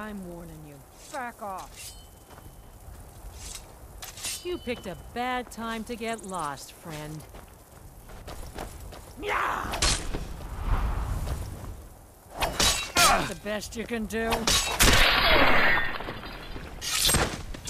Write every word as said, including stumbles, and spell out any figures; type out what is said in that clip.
I'm warning you. Back off. You picked a bad time to get lost, friend. Yeah! That's the best you can do.